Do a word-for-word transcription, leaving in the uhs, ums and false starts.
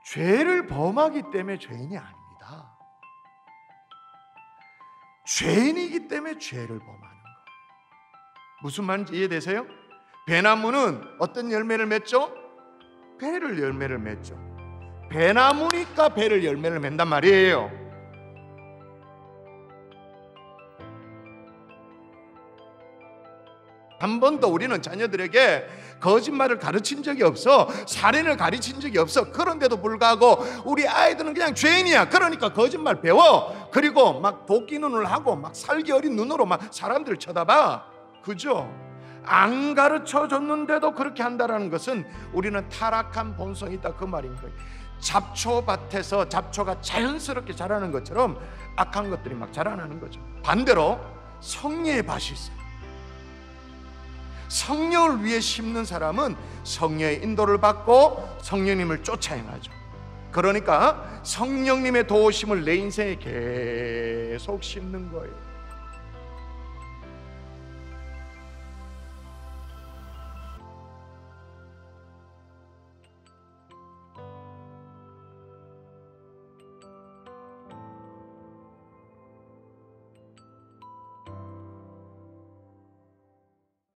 죄를 범하기 때문에 죄인이 아닙니다. 죄인이기 때문에 죄를 범하는 것. 무슨 말인지 이해되세요? 배나무는 어떤 열매를 맺죠? 배를 열매를 맺죠. 배나무니까 배를 열매를 맺는단 말이에요. 한 번도 우리는 자녀들에게 거짓말을 가르친 적이 없어, 살인을 가르친 적이 없어. 그런데도 불구하고 우리 아이들은 그냥 죄인이야. 그러니까 거짓말 배워. 그리고 막 도끼 눈을 하고 막 살기 어린 눈으로 막 사람들을 쳐다봐. 그죠? 안 가르쳐 줬는데도 그렇게 한다는 것은 우리는 타락한 본성이 있다, 그 말인 거예요. 잡초밭에서 잡초가 자연스럽게 자라는 것처럼 악한 것들이 막 자라나는 거죠. 반대로 성령의 밭이 있어요. 성령을 위해 심는 사람은 성령의 인도를 받고 성령님을 쫓아 행하죠. 그러니까 성령님의 도우심을 내 인생에 계속 심는 거예요.